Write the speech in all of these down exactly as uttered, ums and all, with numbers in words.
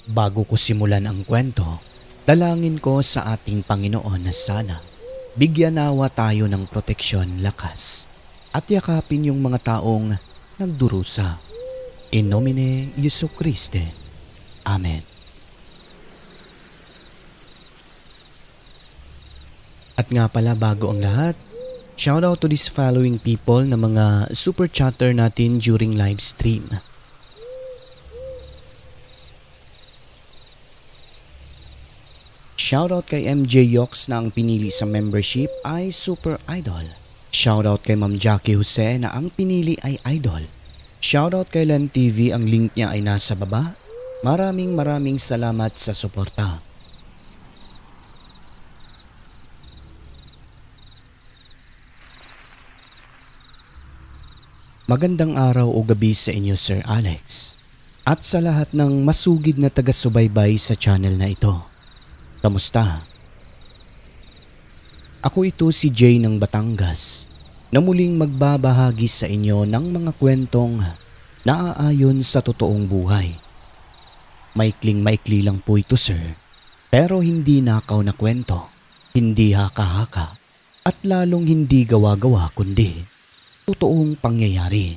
Bago ko simulan ang kwento, dalangin ko sa ating Panginoon na sana bigyan nawa tayo ng proteksyon, lakas at yakapin yung mga taong nagdurusa. In nomine Jesu Christe. Amen. At nga pala, bago ang lahat, shoutout to these following people na mga super chatter natin during live stream. Shoutout kay M J Yox na ang pinili sa membership ay Super Idol. Shoutout kay Ma'am Jackie Jose na ang pinili ay Idol. Shoutout kay Len T V, ang link niya ay nasa baba. Maraming maraming salamat sa suporta. Magandang araw o gabi sa inyo, Sir Alex, at sa lahat ng masugid na taga-subaybay sa channel na ito. Kamusta? Ako ito si Jay ng Batangas na muling magbabahagi sa inyo ng mga kwentong naaayon sa totoong buhay. Maikling-maikli lang po ito, sir, pero hindi nakaw na kwento, hindi haka-haka, at lalong hindi gawa-gawa kundi totoong pangyayari.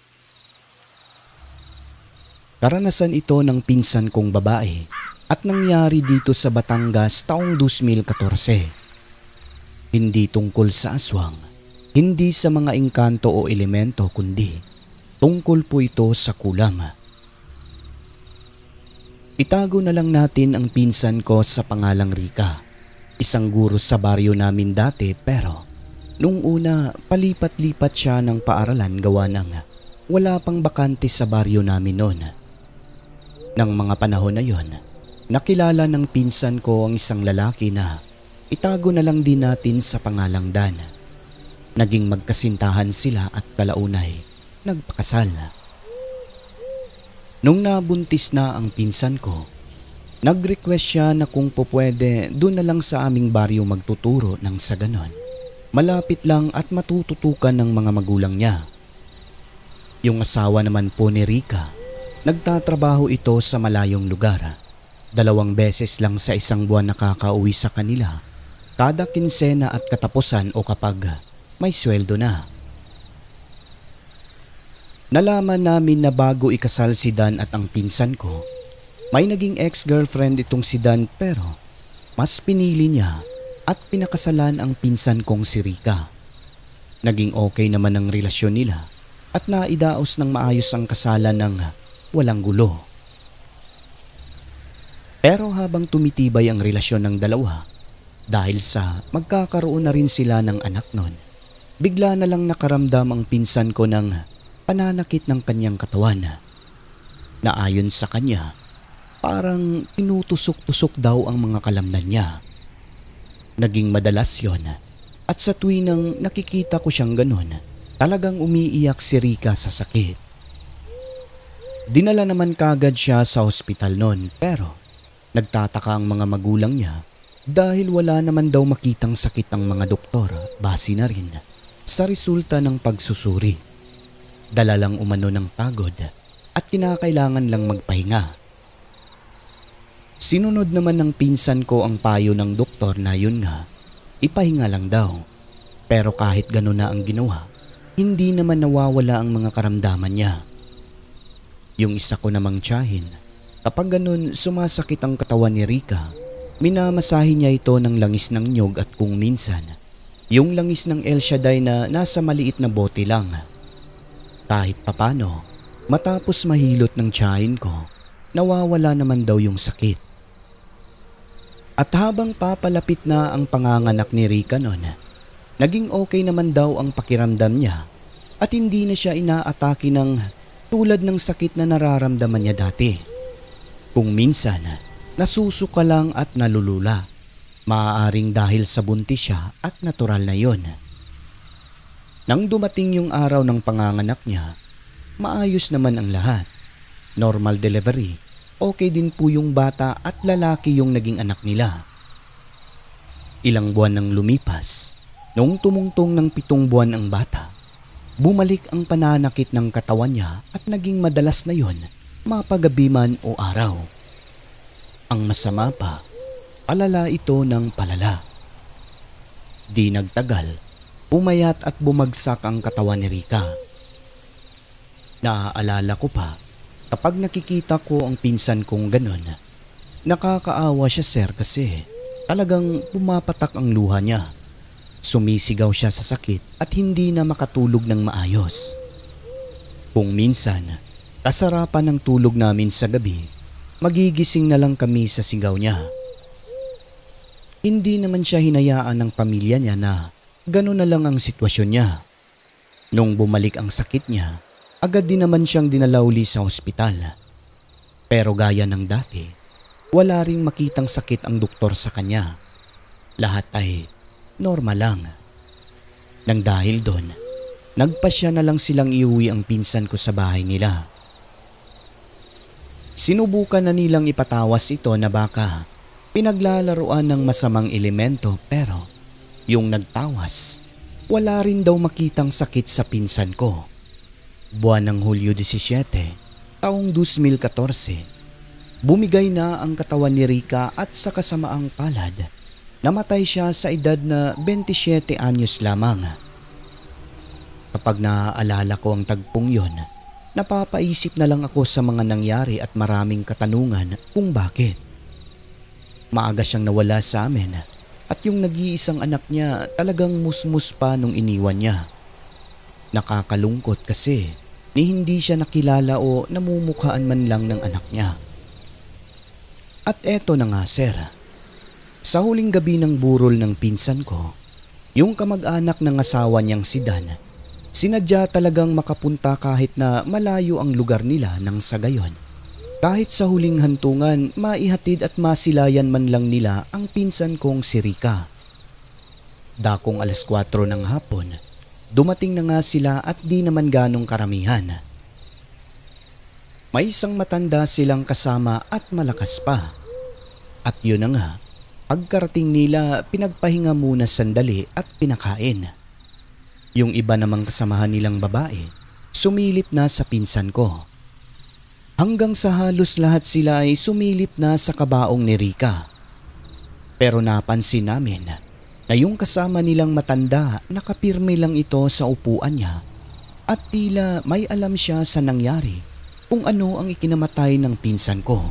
Karanasan ito ng pinsan kong babae at nangyari dito sa Batangas taong two thousand fourteen. Hindi tungkol sa aswang, hindi sa mga engkanto o elemento, kundi tungkol po ito sa kulam. Itago na lang natin ang pinsan ko sa pangalang Rica. Isang guro sa baryo namin dati, pero nung una palipat-lipat siya ng paaralan gawa ng wala pang bakante sa baryo namin noon. Nang mga panahon na yon, nakilala ng pinsan ko ang isang lalaki na itago na lang din natin sa pangalang Dan. Naging magkasintahan sila at kalaunay nagpakasal. Nung nabuntis na ang pinsan ko, nag-request siya na kung pupwede doon na lang sa aming baryo magtuturo nang sa ganon malapit lang at matututukan ng mga magulang niya. Yung asawa naman po ni Rica, nagtatrabaho ito sa malayong lugar. Dalawang beses lang sa isang buwan nakakauwi sa kanila, kada kinsena at katapusan o kapag may sweldo na. Nalaman namin na bago ikasal si Dan at ang pinsan ko, may naging ex-girlfriend itong si Dan, pero mas pinili niya at pinakasalan ang pinsan kong si Rica. Naging okay naman ang relasyon nila at naidaos ng maayos ang kasalan ng walang gulo. Pero habang tumitibay ang relasyon ng dalawa, dahil sa magkakaroon na rin sila ng anak nun, bigla na lang nakaramdam ang pinsan ko ng pananakit ng kanyang katawan. Na ayon sa kanya, parang tinutusok-tusok daw ang mga kalamnan niya. Naging madalas yon, at sa tuwing nakikita ko siyang ganon, talagang umiiyak si Rica sa sakit. Dinala naman kagad siya sa ospital noon, pero nagtataka ang mga magulang niya dahil wala naman daw makitang sakit ang mga doktor, base na rin sa resulta ng pagsusuri. Dala lang umano ng pagod at kinakailangan lang magpahinga. Sinunod naman ng pinsan ko ang payo ng doktor na yun nga, ipahinga lang daw. Pero kahit gano'n na ang ginawa, hindi naman nawawala ang mga karamdaman niya. Yung isa ko namang tiyahin, kapag gano'n sumasakit ang katawan ni Rica, minamasahin niya ito ng langis ng nyog at kung minsan, yung langis ng El Shaddai na nasa maliit na bote lang. Kahit papano, matapos mahilot ng tiyahin ko, nawawala naman daw yung sakit. At habang papalapit na ang panganganak ni Rica noon, naging okay naman daw ang pakiramdam niya at hindi na siya inaatake ng tulad ng sakit na nararamdaman niya dati. Kung minsan, nasusuka lang at nalulula, maaaring dahil sa buntis siya at natural na yon. Nang dumating yung araw ng panganganak niya, maayos naman ang lahat. Normal delivery. Okay din po yung bata at lalaki yung naging anak nila. Ilang buwan nang lumipas, noong tumungtong ng pitong buwan ang bata, bumalik ang pananakit ng katawan niya at naging madalas na yon, mapagabi man o araw. Ang masama pa, palala ito ng palala. Di nagtagal, pumayat at bumagsak ang katawan ni Rika. Naaalala ko pa, kapag nakikita ko ang pinsan kong ganon, nakakaawa siya sir kasi talagang pumapatak ang luha niya. Sumisigaw siya sa sakit at hindi na makatulog ng maayos. Kung minsan, kasarapan ng tulog namin sa gabi, magigising na lang kami sa sigaw niya. Hindi naman siya hinayaan ng pamilya niya na gano'n na lang ang sitwasyon niya. Nung bumalik ang sakit niya, agad din naman siyang dinalauli sa ospital. Pero gaya ng dati, wala ring makitang sakit ang doktor sa kanya. Lahat ay normal lang. Nang dahil doon, nagpasya na lang silang iuwi ang pinsan ko sa bahay nila. Sinubukan na nilang ipatawas ito na baka pinaglalaruan ng masamang elemento pero yung nagtawas, wala rin daw makitang sakit sa pinsan ko. Buwan ng Hulyo seventeen, taong two thousand fourteen, bumigay na ang katawan ni Rika at sa kasamaang palad, namatay siya sa edad na twenty-seven anyos lamang. Kapag naaalala ko ang tagpong yon, napapaisip na lang ako sa mga nangyari at maraming katanungan kung bakit. Maaga siyang nawala sa amin at yung nag-iisang anak niya talagang musmus pa nung iniwan niya. Nakakalungkot kasi ni hindi siya nakilala o namumukhaan man lang ng anak niya. At eto na nga sir, sa huling gabi ng burol ng pinsan ko, yung kamag-anak ng asawa niyang si Dan, sinadya talagang makapunta kahit na malayo ang lugar nila nang sa gayon. Kahit sa huling hantungan, maihatid at masilayan man lang nila ang pinsan kong si Rika. Dakong alas kwatro ng hapon, dumating na nga sila at di naman ganong karamihan. May isang matanda silang kasama at malakas pa. At yun na nga, pagkarating nila pinagpahinga muna sandali at pinakain. Yung iba namang kasamahan nilang babae, sumilip na sa pinsan ko. Hanggang sa halos lahat sila ay sumilip na sa kabaong ni Rika. Pero napansin namin na yung kasama nilang matanda nakapirme lang ito sa upuan niya at tila may alam siya sa nangyari kung ano ang ikinamatay ng pinsan ko.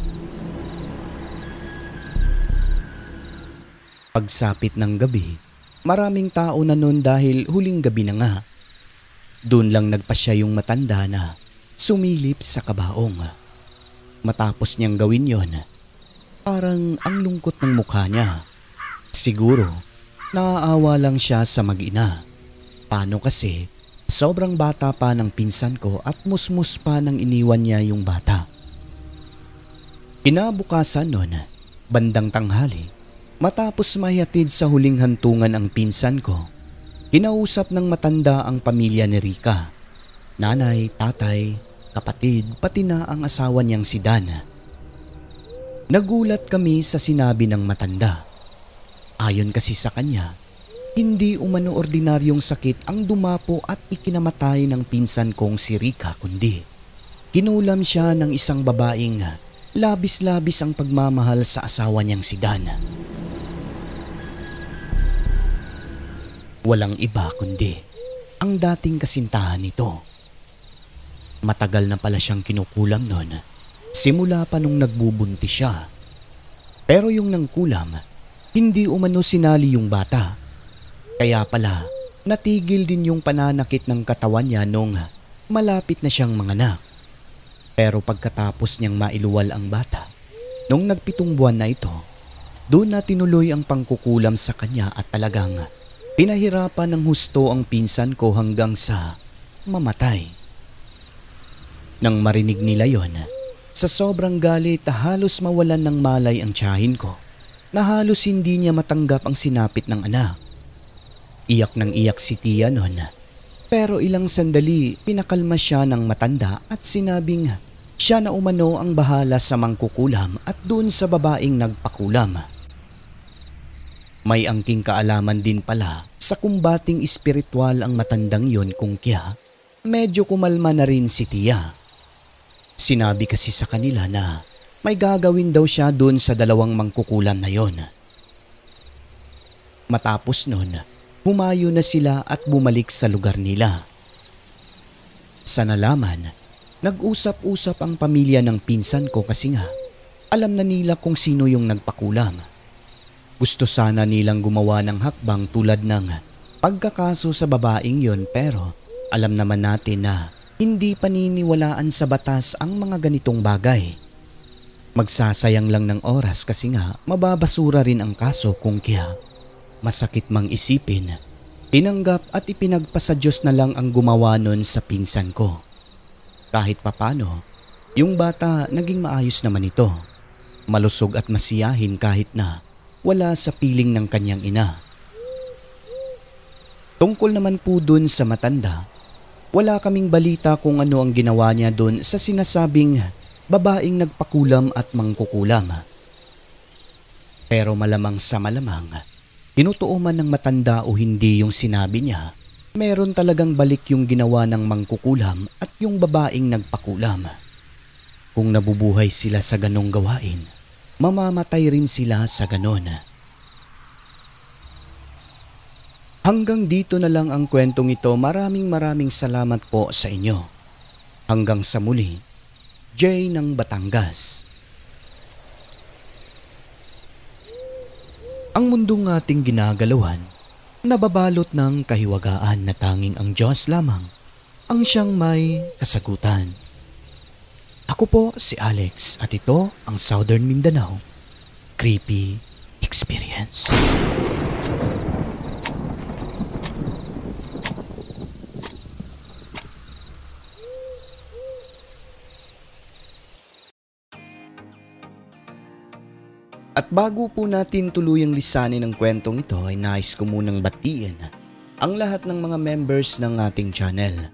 Pagsapit ng gabi, maraming tao na nun dahil huling gabi na nga. Doon lang nagpasya yung matanda na sumilip sa kabaong. Matapos niyang gawin yon, parang ang lungkot ng mukha niya. Siguro, naaawa lang siya sa mag-ina. Paano kasi, sobrang bata pa ng pinsan ko at musmus pa nang iniwan niya yung bata. Kinabukasan nun, bandang tanghali, matapos mahihatid sa huling hantungan ang pinsan ko, kinausap ng matanda ang pamilya ni Rika. Nanay, tatay, kapatid, pati na ang asawa niyang si Dan. Nagulat kami sa sinabi ng matanda. Ayon kasi sa kanya, hindi umano ordinaryong sakit ang dumapo at ikinamatay ng pinsan kong si Rika kundi kinulam siya ng isang babaeng labis-labis ang pagmamahal sa asawa niyang si Dan. Walang iba kundi ang dating kasintahan nito. Matagal na pala siyang kinukulam noon, simula pa nung nagbubuntis siya. Pero yung nangkulam, hindi umano sinali yung bata. Kaya pala, natigil din yung pananakit ng katawan niya nung malapit na siyang manganak. Pero pagkatapos niyang mailuwal ang bata, nung nagpitong buwan na ito, doon na tinuloy ang pangkukulam sa kanya at talagang pinahirapan ng husto ang pinsan ko hanggang sa mamatay. Nang marinig nila yon, sa sobrang galit halos mawalan ng malay ang tiyahin ko na halos hindi niya matanggap ang sinapit ng anak. Iyak ng iyak si Tia noon, pero ilang sandali pinakalma siya ng matanda at sinabing siya na umano ang bahala sa mangkukulam at dun sa babaeng nagpakulam. May angking kaalaman din pala sa kumbating espiritual ang matandang yon kung kaya medyo kumalma na rin si Tia. Sinabi kasi sa kanila na may gagawin daw siya dun sa dalawang mangkukulam na yon. Matapos nun, humayo na sila at bumalik sa lugar nila. Sa nalaman, nag-usap-usap ang pamilya ng pinsan ko kasi nga alam na nila kung sino yung nagpakulam. Gusto sana nilang gumawa ng hakbang tulad ng pagkakaso sa babaeng yon, pero alam naman natin na hindi paniniwalaan sa batas ang mga ganitong bagay. Magsasayang lang ng oras kasi nga mababasura rin ang kaso kung kaya masakit mang isipin, tinanggap at ipinagpasa Diyos na lang ang gumawa nun sa pinsan ko. Kahit papano, yung bata naging maayos naman ito. Malusog at masiyahin kahit na wala sa piling ng kanyang ina. Tungkol naman po dun sa matanda, wala kaming balita kung ano ang ginawa niya dun sa sinasabing babaeng nagpakulam at mangkukulam. Pero malamang sa malamang, tinutuo man ng matanda o hindi yung sinabi niya, meron talagang balik yung ginawa ng mangkukulam at yung babaeng nagpakulam. Kung nabubuhay sila sa ganong gawain, mamamatay rin sila sa ganon. Hanggang dito na lang ang kwentong ito. Maraming maraming salamat po sa inyo. Hanggang sa muli, Jay ng Batangas. Ang mundong ating ginagalawan, nababalot ng kahiwagaan na tanging ang Diyos lamang ang siyang may kasagutan. Ako po si Alex at ito ang Southern Mindanao Creepy Experience. At bago po natin tuluyang lisanin ang kwentong ito ay nais ko munang batiin ang lahat ng mga members ng ating channel.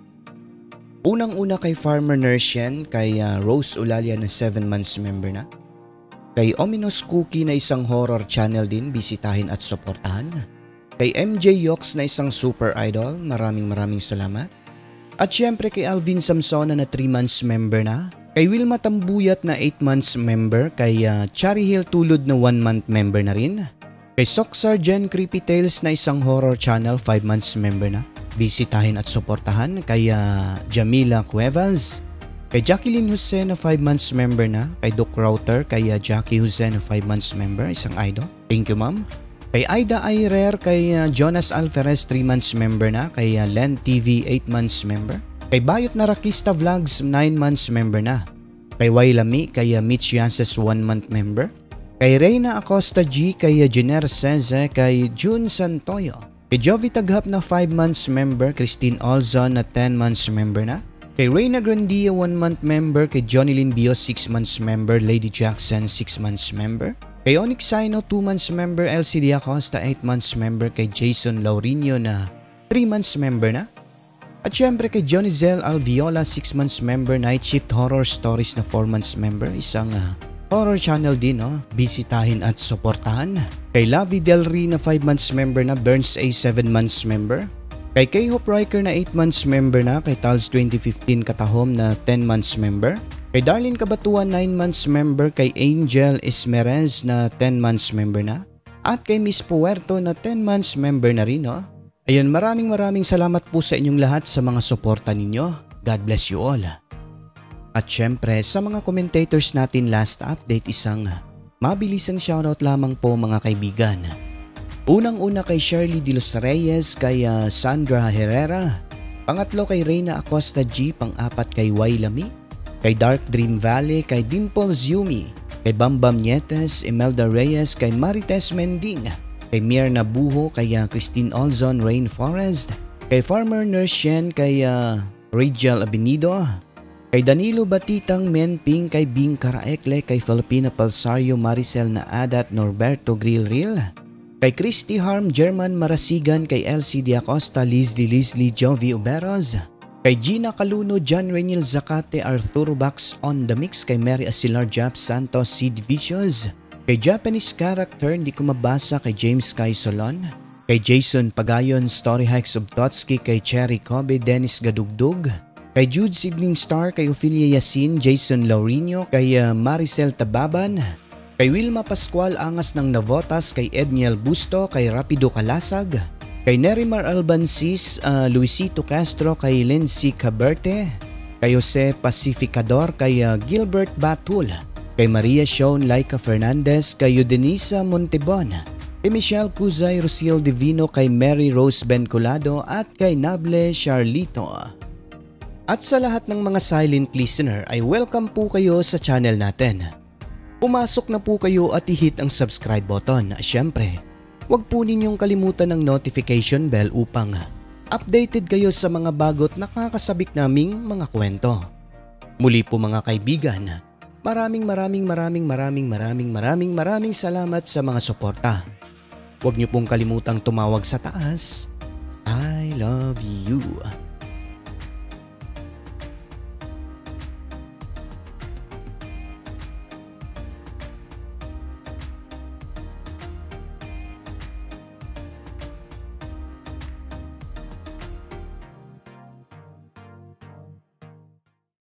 Unang-una kay Farmer Nurse yan, kay uh, Rose Ulalia na seven months member na, kay Ominous Cookie na isang horror channel din, bisitahin at suportahan, kay M J Yox na isang super idol, maraming maraming salamat, at syempre kay Alvin Samsona na three months member na, kay Wilma Tambuyat na eight months member, kay uh, Chari Hill Tulod na one month member na rin, kay Soxar Jen Creepy Tales na isang horror channel five months member na, bisitahin at suportahan, kay uh, Jamila Cuevas, kay Jacqueline Jose na five months member na, kay Doc Router, kay uh, Jackie Jose na five months member, isang idol, thank you ma'am, kay Aida Airer, kay uh, Jonas Alferez three months member na, kay uh, Len T V eight months member, kay Bayot Narakista Vlogs nine months member na, kay Wailami, kay uh, Mitch Yances one month member, kay Reyna Acosta G, kay uh, Jenner Seze, kay June Santoyo, kay Jovi Taghap na five months member, Christine Olzon na ten months member na, kay Reyna Grandia one month member, kay Johnny Lynn Bios six months member, Lady Jackson six months member, kay Onyx Sino two months member, L C D Acosta eight months member, kay Jason Laurinio na three months member na, at syempre kay Johnny Zel Alviola six months member, Night Shift Horror Stories na four months member, isang uh, horror channel din, no? Bisitahin at suportahan, kay Lavi Del Rey na five months member na, Burns A seven months member, kay K-Hope Riker na eight months member na, kay Tals twenty fifteen Katahom na ten months member, kay Darlene Kabatuan nine months member, kay Angel Esmerez na ten months member na, at kay Miss Puerto na ten months member na rin, no? Ayun, maraming maraming salamat po sa inyong lahat sa mga suporta ninyo. God bless you all. At syempre sa mga commentators natin last update, isang mabilisang shoutout lamang po mga kaibigan. Unang-una kay Shirley De Los Reyes, kay uh, Sandra Herrera, pangatlo kay Reyna Acosta G, pang-apat kay Wailami, kay Dark Dream Valley, kay Dimples Yumi, kay Bambam Nietes, Imelda Reyes, kay Marites Mending, kay Mierna Buho, kay uh, Christine Olzon Rainforest, kay Farmer Nurse Shen, kay uh, Rachel Abinido, kay Danilo Batitang Menping, kay Bing Karaekle, kay Filipina Palsario Maricel na Adat Norberto Grilril, kay Christy Harm German Marasigan, kay L C D Acosta Lizli Lizli Jovi Uberos, kay Gina Caluno John Renil Zacate Arturo Bax on the mix, kay Mary Asilar Jap Santos Sid Vicious, kay Japanese Character hindi ko mabasa, kay James Kai Solon, kay Jason Pagayon Story Hikes of Totski, kay Cherry Kobe Dennis Gadugdug, kay Jude Evening Star, kay Ophelia Yasin, Jason Laurino, kay uh, Maricel Tababan, kay Wilma Pascual Angas ng Navotas, kay Edniel Busto, kay Rapido Kalasag, kay Nerimar Albansis, uh, Luisito Castro, kay Lindsay Caberte, kay Jose Pacificador, kay uh, Gilbert Batul, kay Maria Sean Laika Fernandez, kay Eudenisa Montebon, kay Michelle Cuzay Rociel Divino, kay Mary Rose Bencolado at kay Nable Charlito. At sa lahat ng mga silent listener ay welcome po kayo sa channel natin. Pumasok na po kayo at i-hit ang subscribe button. Siyempre, huwag po ninyong kalimutan ng notification bell upang updated kayo sa mga bagot nakakasabik naming mga kwento. Muli po mga kaibigan, maraming maraming maraming maraming maraming maraming maraming salamat sa mga suporta. Huwag niyo pong kalimutang tumawag sa taas. I love you.